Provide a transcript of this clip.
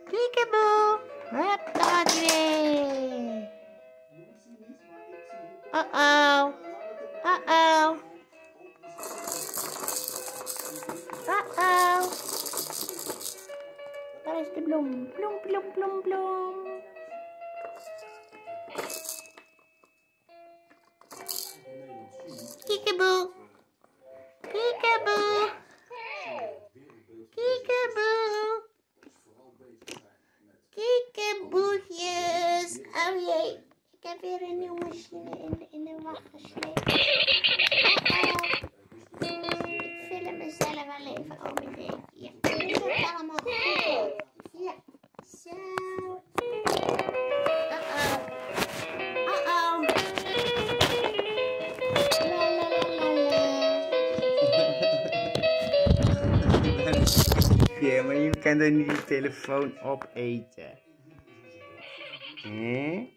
Kiekeboe. Hup, daar gaat hij weer. Uh-oh. Uh-oh. Uh-oh. Waar is de bloem? Bloem, bloem, bloem, bloem. Kiekeboe. Kiekeboe. Kiekeboe. Kiekeboetjes. Oh jee. Ik heb weer een nieuwe machine in de wacht gesleept. Ik film mezelf wel even om een beetje. Ja, is het allemaal goed? Ja, zo. Uh-oh. Uh-oh. La la la la la. Ja, maar je kan er niet die telefoon opeten. Hè?